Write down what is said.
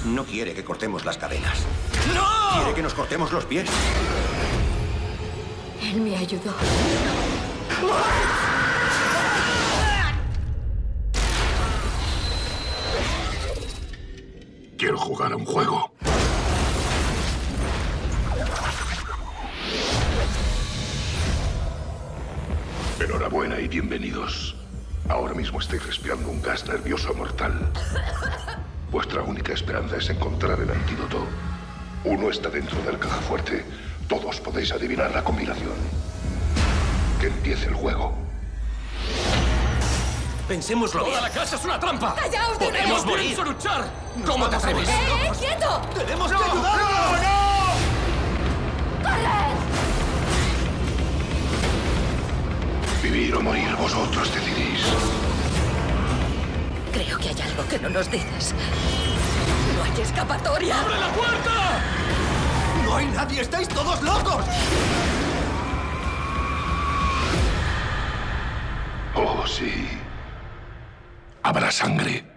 No quiere que cortemos las cadenas. ¡No! Quiere que nos cortemos los pies. Él me ayudó. Quiero jugar a un juego. Enhorabuena y bienvenidos. Ahora mismo estáis respirando un gas nervioso mortal. Vuestra única esperanza es encontrar el antídoto. Uno está dentro del caja fuerte. Todos podéis adivinar la combinación. Que empiece el juego. Pensémoslo bien. ¡Toda la casa es una trampa! ¡Callaos de ¡Podemos nuevo! morir! luchar! ¿Cómo te atreves? ¡Quieto! ¡Tenemos que ayudarlo! Vivir o morir, vosotros decidís. Creo que hay algo que no nos dices. No hay escapatoria. ¡Abre la puerta! ¡No hay nadie! ¡Estáis todos locos! Oh, sí. Habrá sangre.